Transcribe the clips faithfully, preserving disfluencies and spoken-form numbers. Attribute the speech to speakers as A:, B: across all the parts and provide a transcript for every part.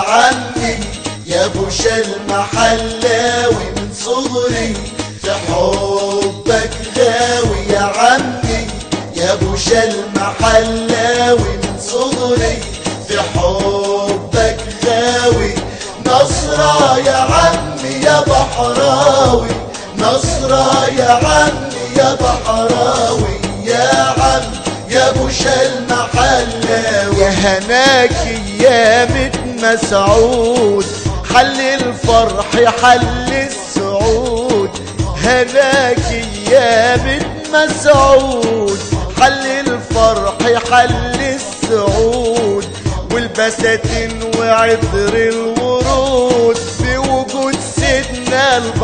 A: عمي يا بوشا المحلاوي، من صغري في حبك غاوي يا عمي يا بوشا المحلاوي، من صغري في حبك غاوي. نصرة يا عمي يا بحراوي، نصرة يا عمي يا بحراوي يا عم يا بوشا المحلاوي.
B: يا هناكي يا بنت مسعود، حل الفرح حل السعود. هناكي يا بنت مسعود، حل الفرح حل السعود. والبساتين وعطر الورود بوجود سيدنا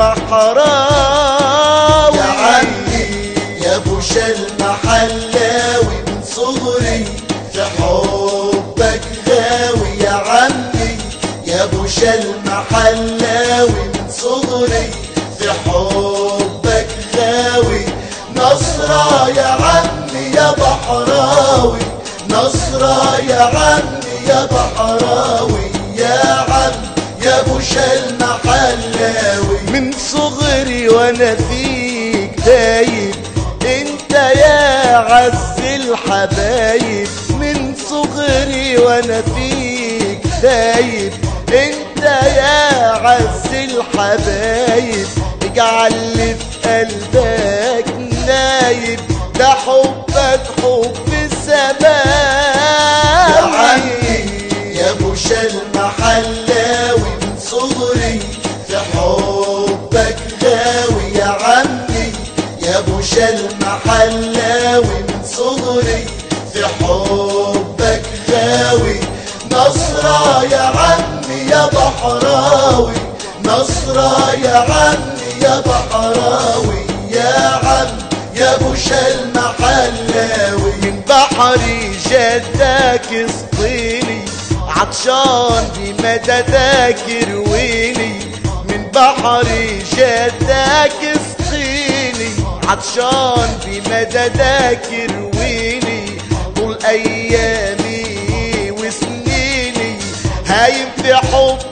B: البحراوي.
A: يا عمي يا بوشا المحلاوي، من صغري في حبك غاوي يا عمي يا بوشا المحلاوي، من صغري في حبك غاوي. نصرة يا عمي يا بحراوي، نصرة يا عمي يا بحراوي يا عم يا بوشا المحلاوي.
B: من صغري وانا فيك دايب، انت يا عز الحبايب. من صغري وانا فيك دايب، انت يا عز الحبايب. اجعل اللي في قلبك نايب، ده حبك حب السماوي.
A: يا عمي يا بوشا المحلاوي، من صغري في حبك غاوي يا عمي يا بوشا المحلاوي، من صغري في حبك غاوي. نصرة يا عمي يا بحراوي، نصرة يا عمي يا بحراوي يا عم يا بوشا المحلاوي.
B: من بحري جدك اسقيني، عطشان بمددك رويني. من بحري جدك اسقيني، عطشان بمددك رويني. طول ايامي وسنيني هايم في حب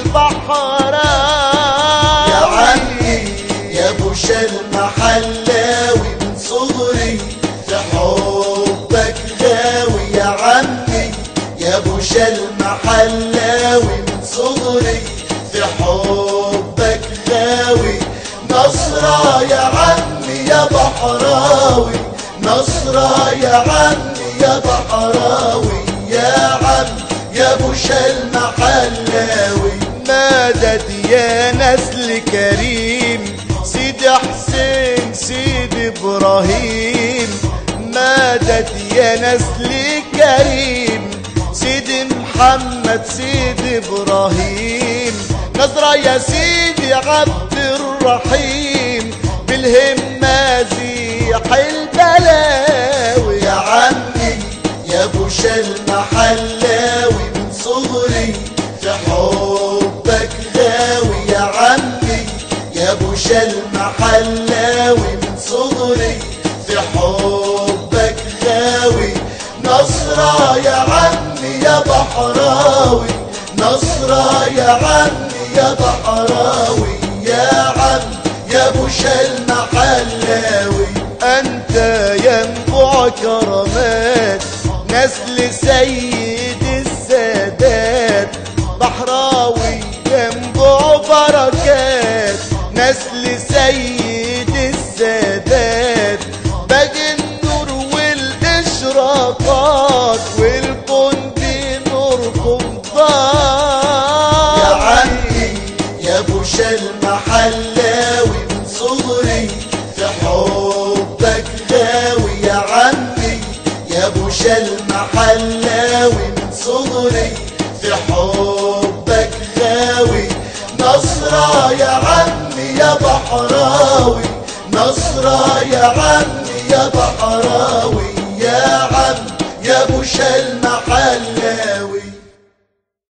B: البحراوي.
A: يا عمي يا بوشا المحلاوي، من صغري في حبك غاوي يا عمي يا بوشا المحلاوي، من صغري في حبك غاوي. نصرة يا عمي يا بحراوي، نصرة يا عمي يا بحراوي يا عم يا بوشا المحلاوي.
B: مدد يا نسل كريم، سيدي حسين سيدي ابراهيم. مدد يا نسل كريم، سيدي محمد سيدي ابراهيم. نظرة يا سيدي عبد الرحيم، بالهمة زيح البلاوي.
A: يا عمي يا بوشا المحلاوي، من صغري في حبك غاوي يا عمي يا بوشا المحلاوي، من صغري في حبك غاوي. نصرة يا عمي يا بحراوي، نصرة يا عمي يا بحراوي يا عم يا بوشا المحلاوي.
B: انت ينبع كرامات، نسل سيد السادات. بحراوي ينبع بركات، نسل سيد السادات. باقي النور والاشراقات، والكون بنوركم ضاء.
A: يا عمي يا بوشا المحلاوي، من صغري في حبك غاوي يا عمي يا بوشا المحلاوي، من صغري في حبك غاوي. نصرة يا عمي يا بحراوي، نصرة يا عمي يا بحراوي يا عم يا بوشا المحلاوي.